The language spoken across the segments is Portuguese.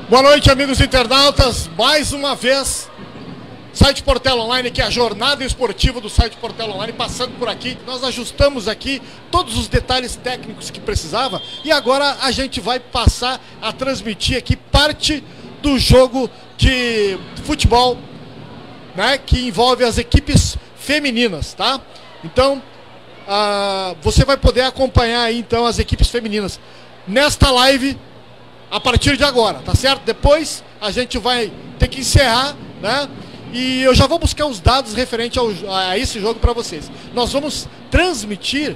Boa noite, amigos internautas. Mais uma vez, Site Portela Online, que é a jornada esportiva do Site Portela Online, passando por aqui. Nós ajustamos aqui todos os detalhes técnicos que precisava e agora a gente vai passar a transmitir aqui parte do jogo de futebol, né, que envolve as equipes femininas, tá? Então, você vai poder acompanhar aí, então, as equipes femininas nesta live a partir de agora, tá certo? Depois a gente vai ter que encerrar, né? E eu já vou buscar os dados referentes a esse jogo para vocês. Nós vamos transmitir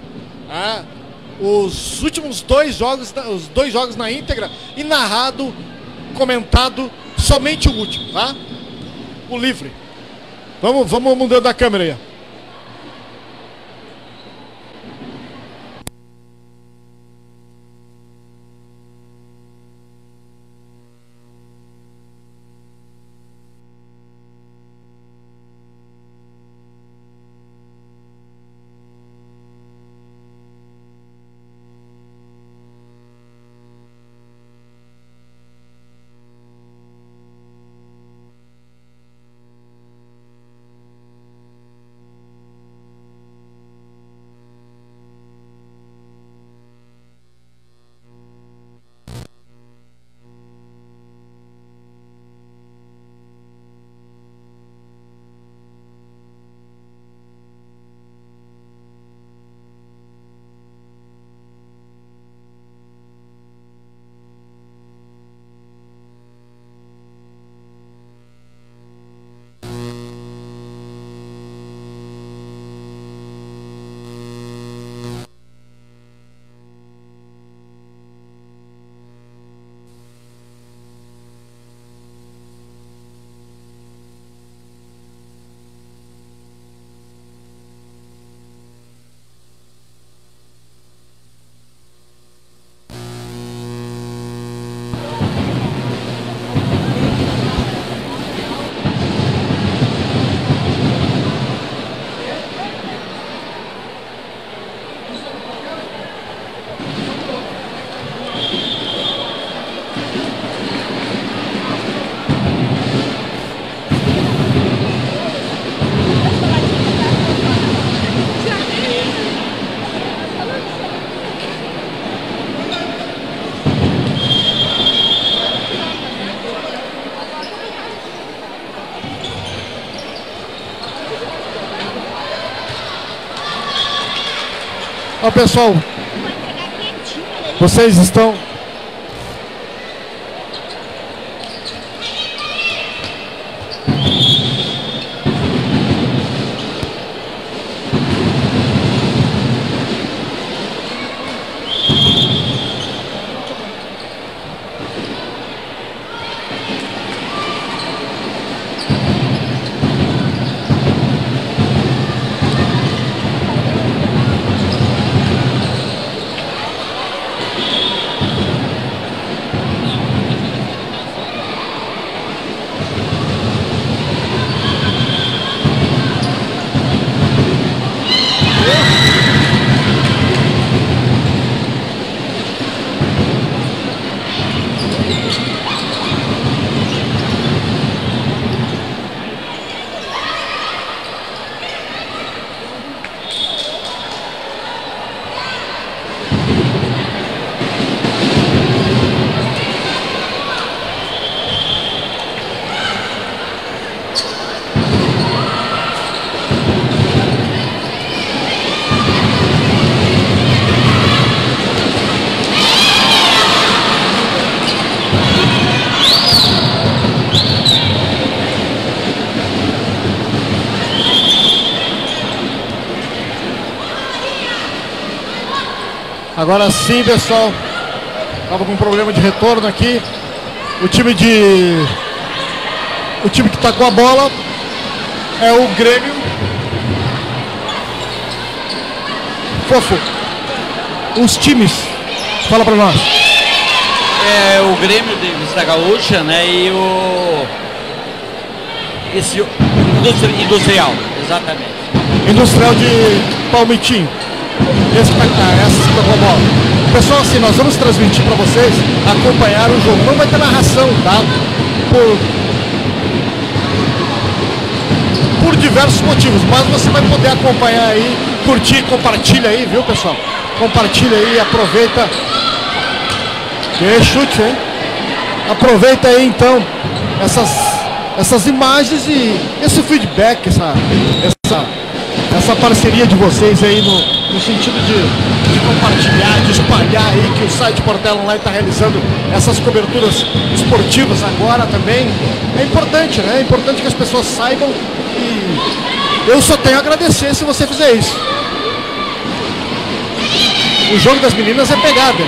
os últimos os dois jogos na íntegra e narrado, comentado somente o último, tá? O livre. Vamos mudando a câmera aí. Ó, pessoal, vocês estão... Agora sim, pessoal, estava com um problema de retorno aqui. O time que está com a bola é o Grêmio. Fofo, os times, fala para nós. É o Grêmio da Gaúcha, né, e Industrial, exatamente. Industrial de Palmitim. Essa Superbowl. Pessoal, assim, nós vamos transmitir para vocês acompanhar o jogo. Não vai ter narração, tá? Por diversos motivos, mas você vai poder acompanhar aí, curtir, compartilha aí, viu, pessoal? Compartilha aí, aproveita. Que chute, hein? Aproveita aí, então, essas imagens e esse feedback, essa parceria de vocês aí no sentido de compartilhar, de espalhar aí que o site Portela Online está realizando essas coberturas esportivas agora também. É importante, né? É importante que as pessoas saibam e eu só tenho a agradecer se você fizer isso. O jogo das meninas é pegada.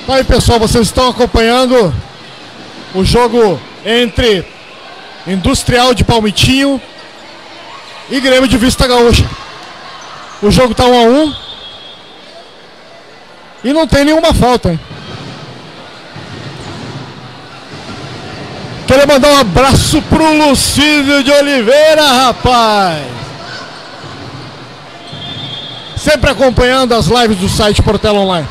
Aí, pessoal, vocês estão acompanhando o jogo entre Industrial de Palmitinho e Grêmio de Vista Gaúcha. O jogo tá 1-1 e não tem nenhuma falta, hein? Queria mandar um abraço pro Lucídio de Oliveira, rapaz! Sempre acompanhando as lives do site Portela Online.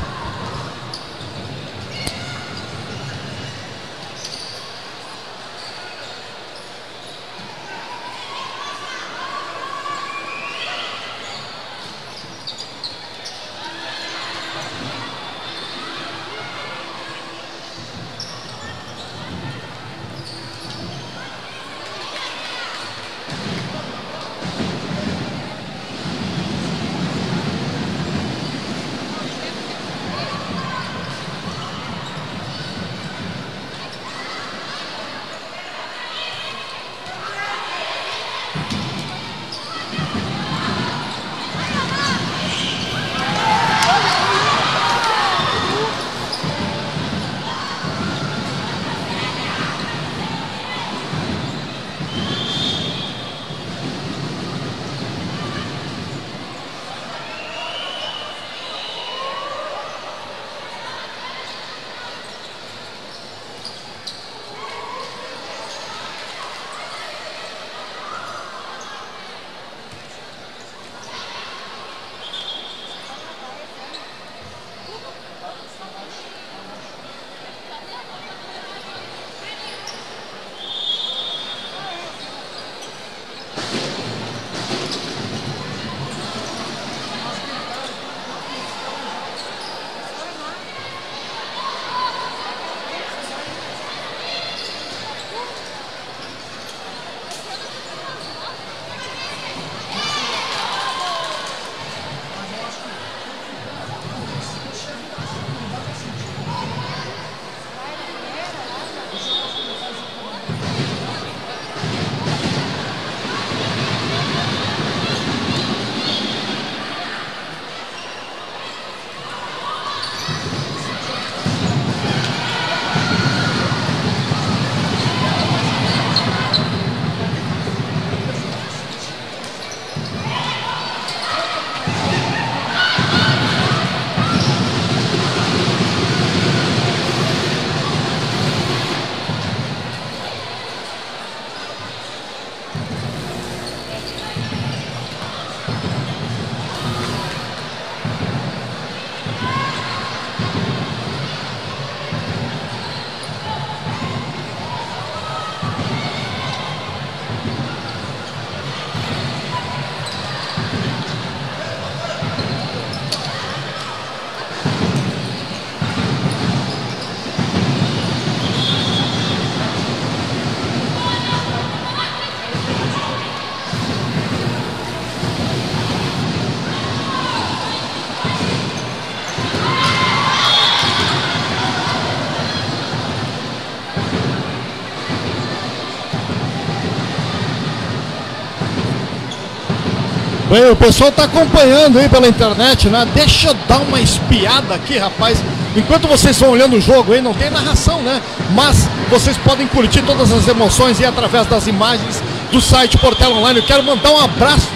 Bem, o pessoal está acompanhando aí pela internet, né? Deixa eu dar uma espiada aqui, rapaz. Enquanto vocês vão olhando o jogo aí, não tem narração, né? Mas vocês podem curtir todas as emoções aí através das imagens do site Portela Online. Eu quero mandar um abraço.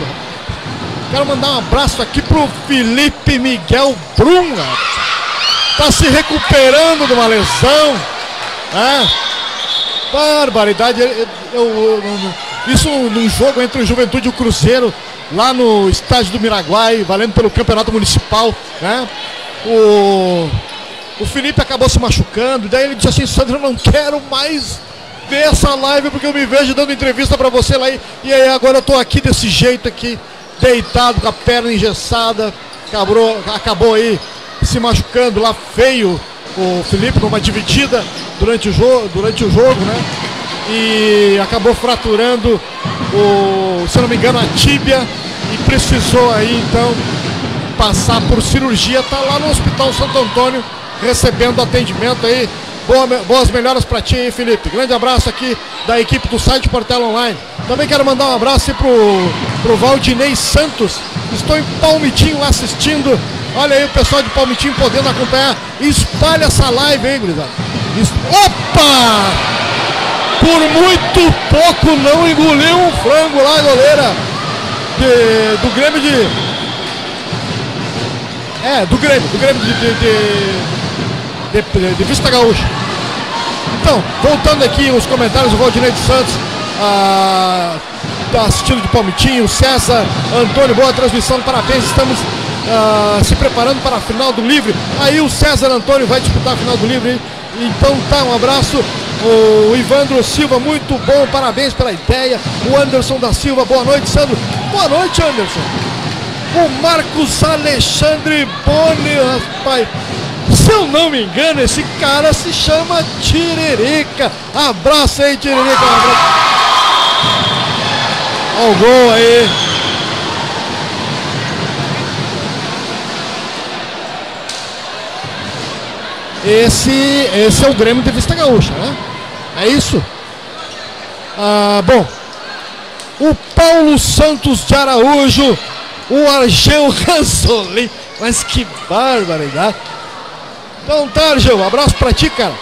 Quero mandar um abraço aqui pro Felipe Miguel Brunga. Tá se recuperando de uma lesão, né? Barbaridade. Isso num jogo entre o Juventude e o Cruzeiro, lá no estádio do Miraguai, valendo pelo campeonato municipal, né? O Felipe acabou se machucando, daí ele disse assim: Sandro, eu não quero mais ver essa live porque eu me vejo dando entrevista pra você lá, e aí agora eu tô aqui desse jeito aqui, deitado com a perna engessada, acabou aí se machucando lá feio o Felipe numa dividida durante o jogo, né? E acabou fraturando se eu não me engano, a tíbia, e precisou aí então passar por cirurgia. Tá lá no Hospital Santo Antônio recebendo atendimento aí. Boas melhoras para ti aí, Felipe. Grande abraço aqui da equipe do site Portela Online. Também quero mandar um abraço aí pro pro Valdinei Santos. Estou em Palmitinho assistindo. Olha aí o pessoal de Palmitinho podendo acompanhar. Espalha essa live aí, gurizada. Opa! Por muito pouco não engoliu um frango lá, goleira do Grêmio do Grêmio de Vista Gaúcha. Então, voltando aqui os comentários, o Valdinei dos Santos tá assistindo de Palmitinho, César Antônio, boa transmissão, parabéns, estamos se preparando para a final do Livre. Aí o César Antônio vai disputar a final do Livre, então tá, um abraço. O Ivandro Silva, muito bom, parabéns pela ideia. O Anderson da Silva, boa noite, Sandro. Boa noite, Anderson. O Marcos Alexandre Boni, rapaz, se eu não me engano, esse cara se chama Tiririca. Abraço aí, Tiririca. Um abraço. Olha o gol aí. Esse é o Grêmio de Vista Gaúcha, né? É isso? Bom, o Paulo Santos de Araújo, o Argel Ranzolin, mas que barbaridade. Então tá, Argel, um abraço pra ti, cara.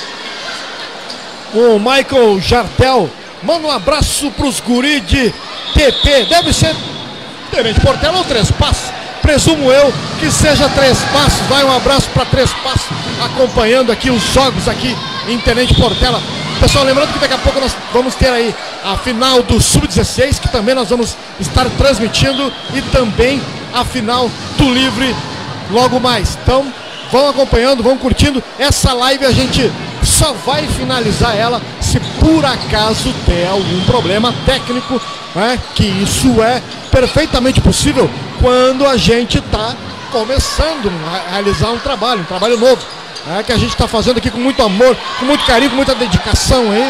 O Michael Jardel, manda um abraço pros guri de TP, deve ser Tenente Portela ou Três Passos, presumo eu que seja Três Passos. Vai um abraço para Três Passos, acompanhando aqui os jogos aqui em Tenente Portela. Pessoal, lembrando que daqui a pouco nós vamos ter aí a final do Sub-16, que também nós vamos estar transmitindo, e também a final do Livre logo mais. Então, vão acompanhando, vão curtindo. Essa live a gente só vai finalizar ela se por acaso der algum problema técnico, né? Que isso é perfeitamente possível quando a gente está começando a realizar um trabalho novo, que a gente está fazendo aqui com muito amor, com muito carinho, com muita dedicação aí.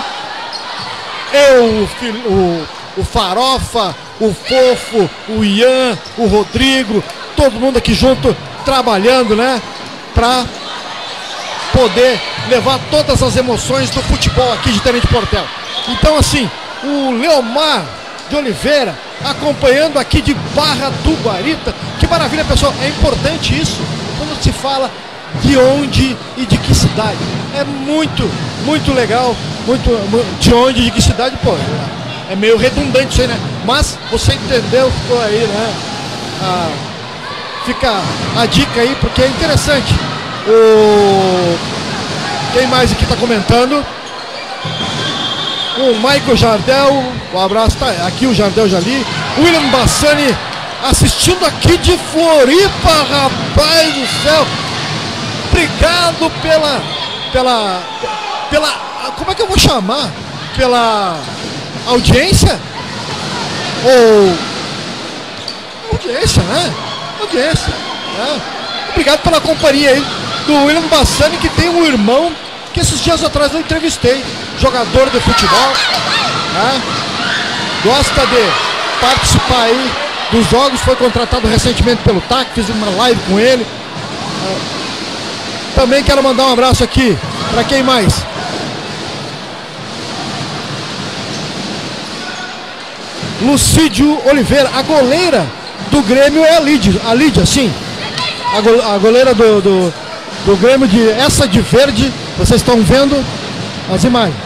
O Farofa, o Fofo, o Ian, o Rodrigo, todo mundo aqui junto trabalhando, né? Para poder levar todas as emoções do futebol aqui de Tenente Portela. Então, assim, o Leomar de Oliveira acompanhando aqui de Barra do Guarita. Que maravilha, pessoal. É importante isso quando se fala de onde e de que cidade. É muito, muito legal. De onde e de que cidade, pô. É meio redundante isso aí, né? Mas você entendeu, ficou aí, né? Fica a dica aí, porque é interessante. Quem mais aqui está comentando? O Michael Jardel, um abraço, tá aqui o Jardel Jali. William Bassani assistindo aqui de Floripa, rapaz do céu. Obrigado pela como é que eu vou chamar? Pela audiência? Ou audiência, né? Audiência, né? Obrigado pela companhia aí do William Bassani, que tem um irmão que esses dias atrás eu entrevistei, jogador de futebol, né? Gosta de participar aí dos jogos, foi contratado recentemente pelo TAC, fiz uma live com ele. Também quero mandar um abraço aqui, para quem mais? Lucídio Oliveira, a goleira do Grêmio é a Lídia, sim. A goleira do Grêmio, essa de verde, vocês estão vendo as imagens.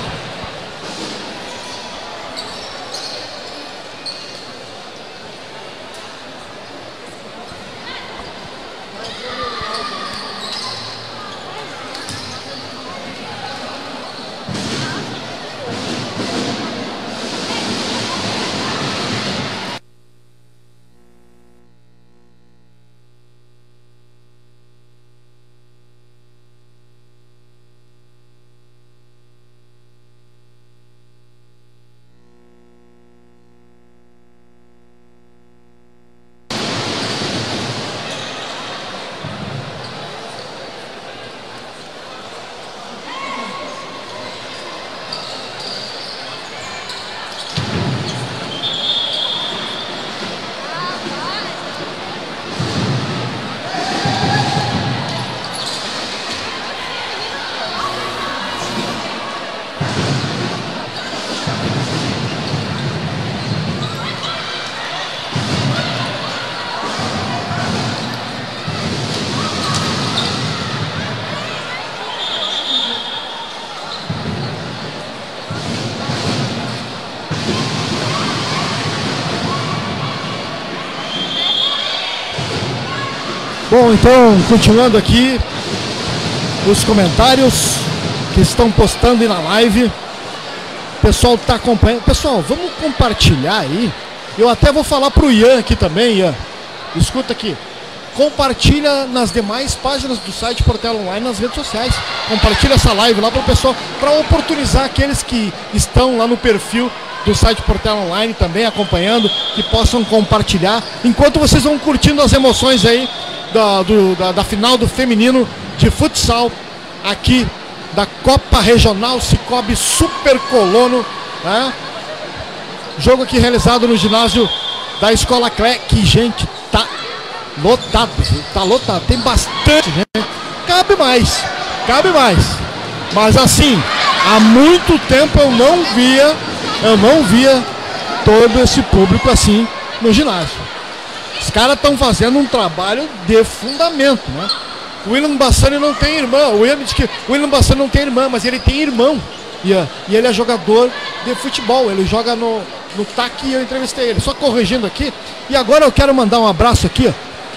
Bom, então, continuando aqui os comentários que estão postando aí na live. O pessoal está acompanhando. Pessoal, vamos compartilhar aí. Eu até vou falar pro Ian aqui também, Ian. Escuta aqui. Compartilha nas demais páginas do site Portela Online, nas redes sociais. Compartilha essa live lá para o pessoal, para oportunizar aqueles que estão lá no perfil do site Portela Online também acompanhando, que possam compartilhar, enquanto vocês vão curtindo as emoções aí da final do feminino de futsal aqui da Copa Regional Cicobi Super Colono, né? Jogo aqui realizado no ginásio da Escola Clé, que, gente, tá lotado, tem bastante gente, cabe mais, mas assim, há muito tempo eu não via todo esse público assim no ginásio. Os caras estão fazendo um trabalho de fundamento, né? O William Bassani não tem irmã. O William disse que o William Bassani não tem irmã, mas ele tem irmão. E ele é jogador de futebol. Ele joga no TAC e eu entrevistei ele. Só corrigindo aqui. E agora eu quero mandar um abraço aqui,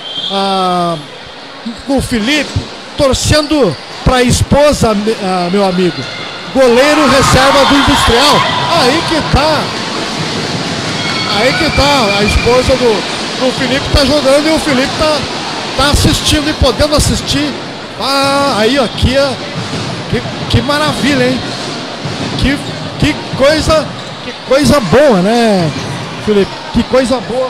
o Felipe, torcendo para a esposa, meu amigo. Goleiro reserva do Industrial. Aí que tá. A esposa do Felipe tá jogando e o Felipe tá assistindo e podendo assistir. Aí aqui, que maravilha, hein? Que coisa boa, né, Felipe? Que coisa boa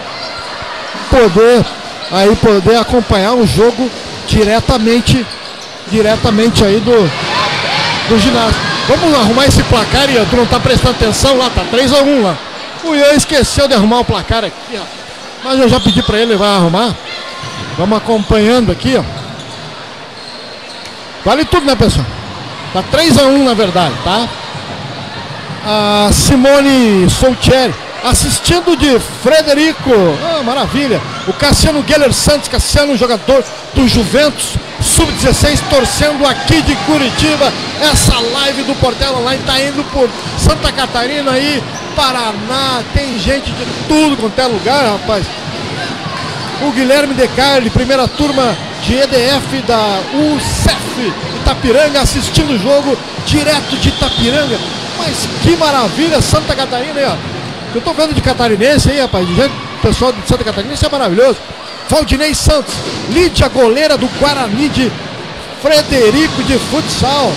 poder acompanhar o jogo diretamente aí do ginásio. Vamos arrumar esse placar, Ian. Tu não tá prestando atenção lá, tá 3-1 lá. O Ian esqueceu de arrumar o placar aqui, ó. Mas eu já pedi pra ele vai arrumar. Vamos acompanhando aqui, ó. Vale tudo, né, pessoal? Tá 3-1 na verdade, tá? A Simone Soltieri assistindo de Frederico. Maravilha. O Cassiano Geller Santos, Cassiano, jogador do Juventus Sub-16, torcendo aqui de Curitiba. Essa live do Portela Online tá indo por Santa Catarina aí, Paraná, tem gente de tudo quanto é lugar, rapaz. O Guilherme De Carli, primeira turma de EDF da UCEF Itapiranga, assistindo o jogo direto de Itapiranga. Mas que maravilha, Santa Catarina aí, ó. Eu tô vendo de catarinense aí, rapaz, de gente, pessoal de Santa Catarina, isso é maravilhoso. Valdinei Santos, Lídia, goleira do Guarani de Frederico de futsal.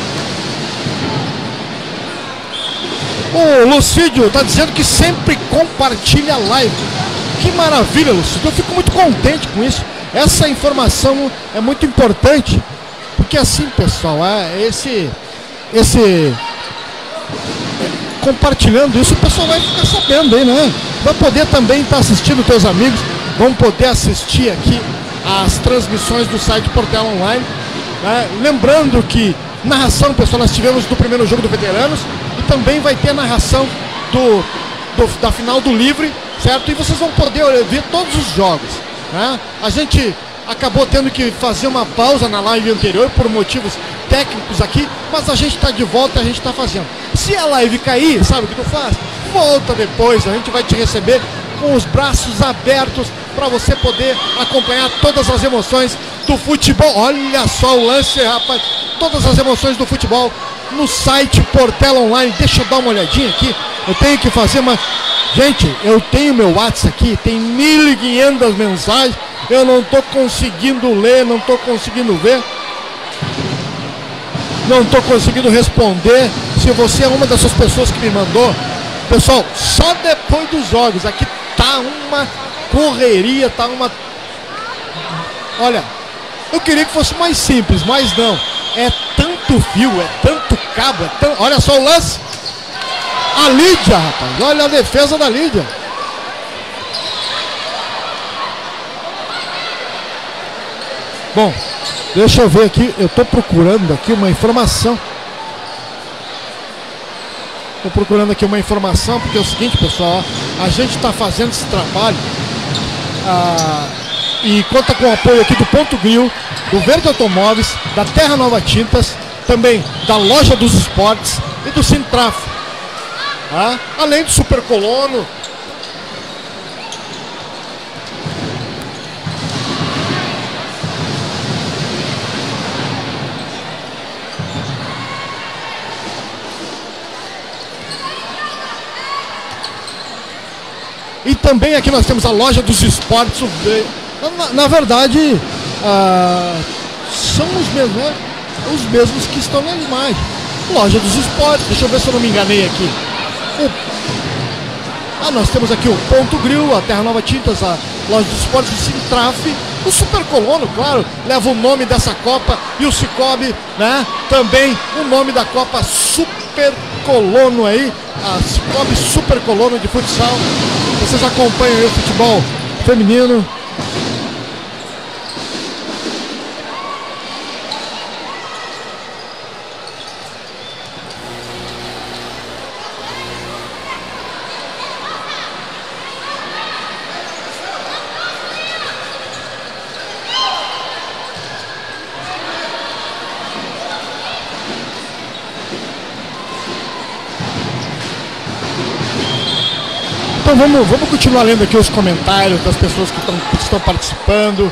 O Lucídio tá dizendo que sempre compartilha a live. Que maravilha, Lucídio, eu fico muito contente com isso. Essa informação é muito importante, porque assim, pessoal, compartilhando isso, o pessoal vai ficar sabendo aí, né? Vai poder também estar assistindo, teus amigos vão poder assistir aqui as transmissões do site Portela Online, né? Lembrando que narração, pessoal, nós tivemos do primeiro jogo do Veteranos e também vai ter narração da final do Livre, certo? E vocês vão poder ver todos os jogos, né? A gente acabou tendo que fazer uma pausa na live anterior por motivos técnicos aqui, mas a gente está de volta, a gente está fazendo. Se a live cair, sabe o que tu faz? Volta depois, a gente vai te receber com os braços abertos para você poder acompanhar todas as emoções do futebol. Olha só o lance, rapaz, todas as emoções do futebol no site Portela Online. Deixa eu dar uma olhadinha aqui, eu tenho que fazer uma... Gente, eu tenho meu WhatsApp aqui, tem 1.500 mensagens, eu não estou conseguindo ler, não estou conseguindo ver, não estou conseguindo responder. Se você é uma dessas pessoas que me mandou, pessoal, só depois dos jogos, aqui tá uma correria, tá uma... Olha, eu queria que fosse mais simples, mas não, é tanto fio, é tanto cabo, é tanto... Olha só o lance. A Lídia, rapaz, olha a defesa da Lídia. Bom, deixa eu ver aqui, eu estou procurando aqui uma informação. Estou procurando aqui uma informação, porque é o seguinte, pessoal, a gente está fazendo esse trabalho e conta com o apoio aqui do Ponto Grill, do Verde Automóveis, da Terra Nova Tintas, também da Loja dos Esportes e do Sintraf. Além do Super Colono. Também aqui nós temos a loja dos esportes. Na verdade, são os mesmos, né? Os mesmos que estão na imagem. Loja dos esportes, deixa eu ver se eu não me enganei aqui. Nós temos aqui o Ponto Grill, a Terra Nova Tintas, a loja dos esportes, o Sintraf, o Super Colono, claro, leva o nome dessa Copa, e o Cicobi, né? Também o nome da Copa Super Colono aí, a Cicobi Super Colono de futsal. Vocês acompanham aí o futebol feminino. Então vamos continuar lendo aqui os comentários das pessoas que estão participando.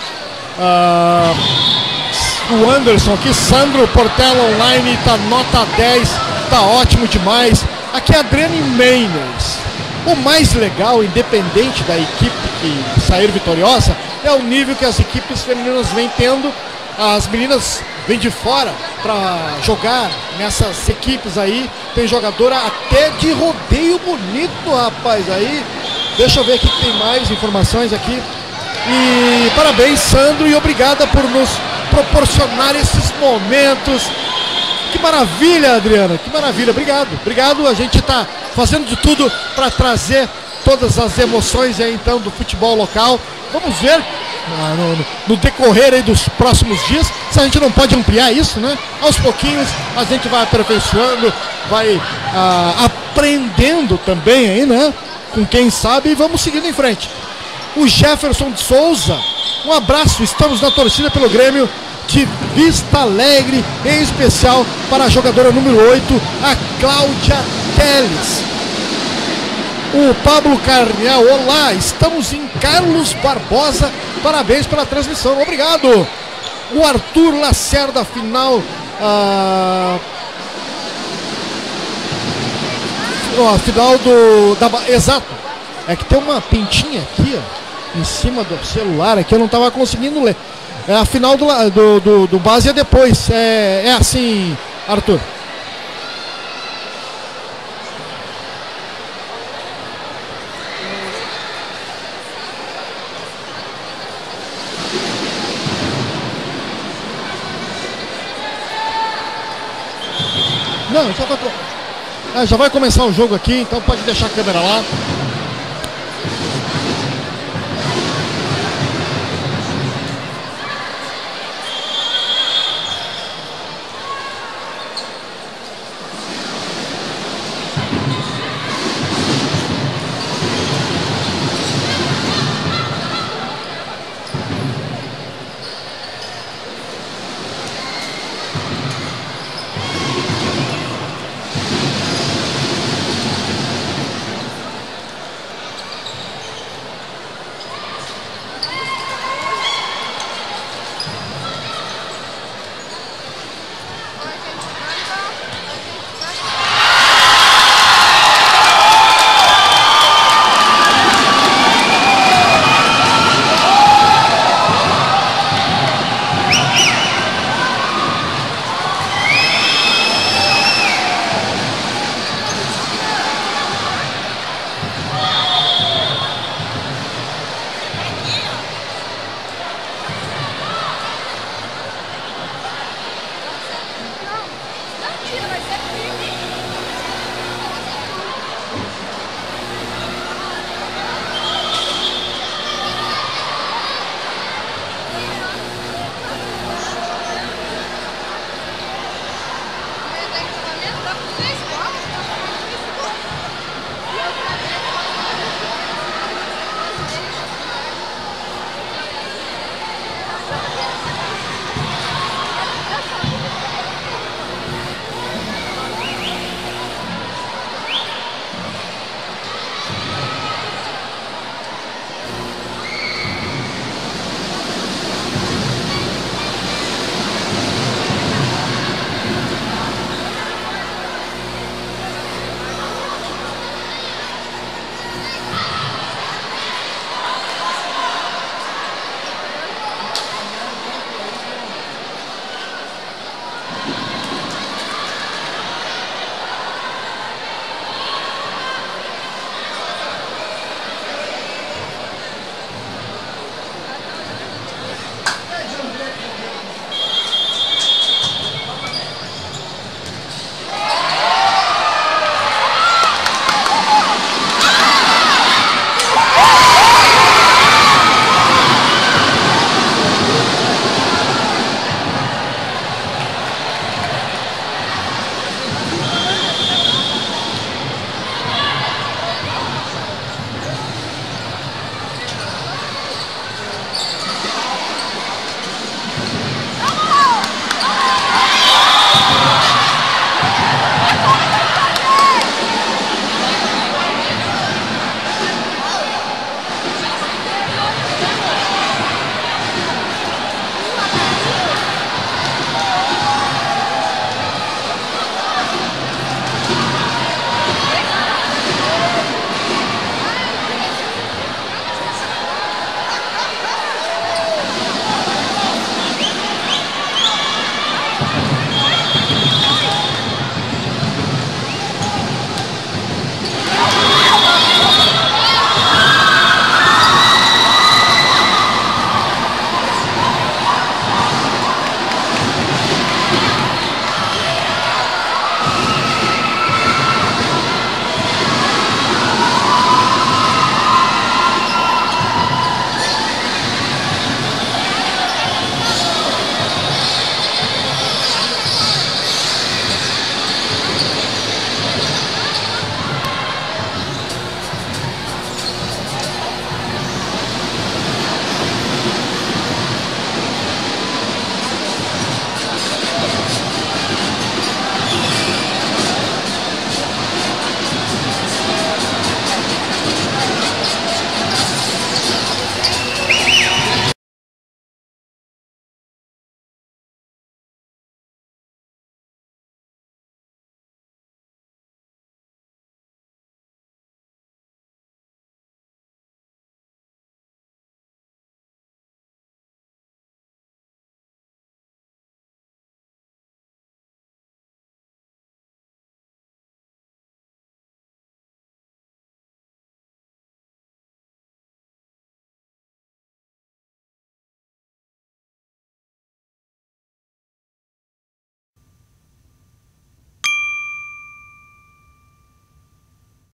O Anderson aqui, Sandro Portela Online, tá nota 10, tá ótimo demais. Aqui é Adriane Meiners. O mais legal, independente da equipe que sair vitoriosa, é o nível que as equipes femininas vêm tendo. As meninas vêm de fora para jogar nessas equipes aí. Tem jogadora até de rodeio bonito, rapaz. Aí, deixa eu ver aqui que tem mais informações aqui. E parabéns, Sandro, e obrigada por nos proporcionar esses momentos. Que maravilha, Adriana, que maravilha. Obrigado. A gente está fazendo de tudo para trazer todas as emoções aí, então, do futebol local. Vamos ver no decorrer aí dos próximos dias se a gente não pode ampliar isso, né? Aos pouquinhos a gente vai aperfeiçoando, vai aprendendo também aí, né? Com quem sabe, e vamos seguindo em frente. O Jefferson de Souza, um abraço, estamos na torcida pelo Grêmio de Vista Alegre, em especial para a jogadora número 8, a Cláudia Teles. O Pablo Carniel, olá, estamos em Carlos Barbosa, parabéns pela transmissão, obrigado. O Arthur Lacerda, final exato, é que tem uma pintinha aqui, ó, em cima do celular, aqui eu não estava conseguindo ler. É a final do base é depois, é assim, Arthur. Não, já vai começar o jogo aqui, então pode deixar a câmera lá.